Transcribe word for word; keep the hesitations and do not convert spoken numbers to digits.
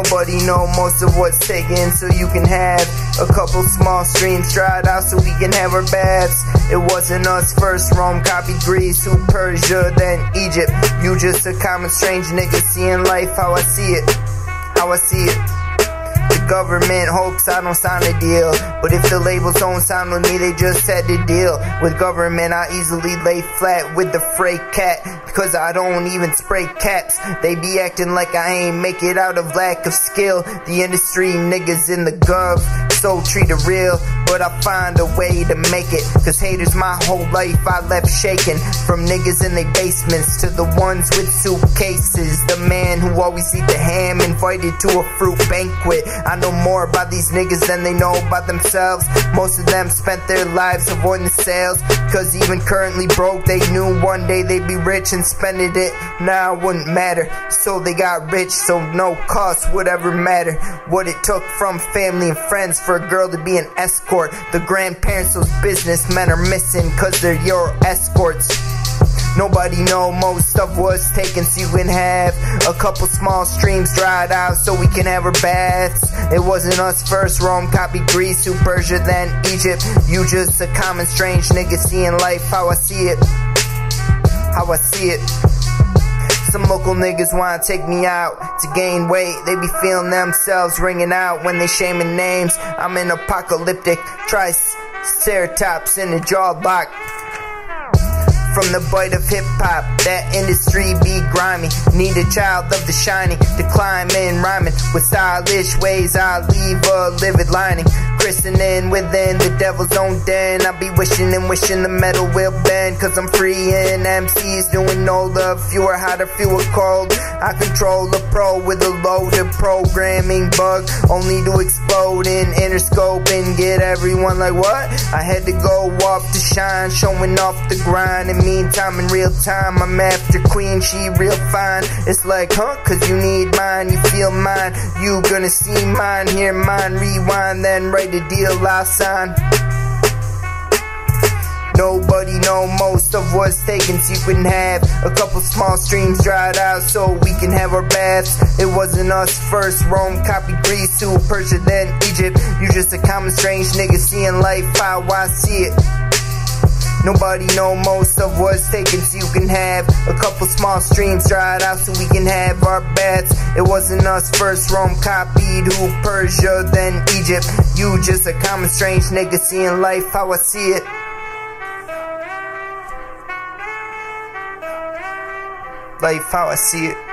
Nobody know most of what's taken, so you can have a couple small streams dried out so we can have our baths. It wasn't us first, Rome copied Greece, who Persia, then Egypt. You just a common strange nigga seeing life how I see it, how I see it. The government hopes I don't sign a deal, but if the labels don't sign with me, they just had to deal with government. I easily lay flat with the freight cat, because I don't even spray caps. They be acting like I ain't make it out of lack of skill. The industry niggas in the gov, so treat it real, but I find a way to make it, cause haters my whole life I left shaking. From niggas in their basements to the ones with suitcases. The man who always eat the ham invited to a fruit banquet. I know more about these niggas than they know about themselves. Most of them spent their lives avoiding sales, cause even currently broke, they knew one day they'd be rich and spending it. Now it wouldn't matter, so they got rich, so no cost would ever matter. What it took from family and friends for a girl to be an escort. The grandparents those businessmen are missing, cause they're your escorts. Nobody know most of what's taken, so you can have a couple small streams dried out so we can have our baths. It wasn't us first, Rome copied Greece, to Persia, then Egypt. You just a common strange nigga seeing life how I see it, how I see it. Some local niggas wanna take me out to gain weight. They be feeling themselves ringing out when they shaming names. I'm an apocalyptic triceratops in the jaw lock. From the bite of hip-hop, that industry be grimy. Need a child of the shiny to climb in rhyming. With stylish ways I leave a livid lining. Christening within the devil's own den. I be wishing and wishing the metal will bend, cause I'm free and M Cs doing no love. Fewer hotter, fewer cold. I control a pro with a loaded programming bug, only to explode in Interscope and get everyone like, what? I had to go off to shine, showing off the grind. In meantime, in real time, I'm after Queen, she real fine. It's like, huh? Cause you need mine, you feel mine. You gonna see mine, hear mine, rewind, then write the deal I'll sign. Nobody know most of what's taken, so you can have a couple small streams dried out so we can have our baths. It wasn't us first, Rome copied Greece, to Persia, then Egypt. You just a common strange nigga seeing life how I see it. Nobody know most of what's taken, so you can have a couple small streams dried out so we can have our baths. It wasn't us first, Rome copied who Persia, then Egypt. You just a common strange nigga seeing life how I see it. Life how I see it.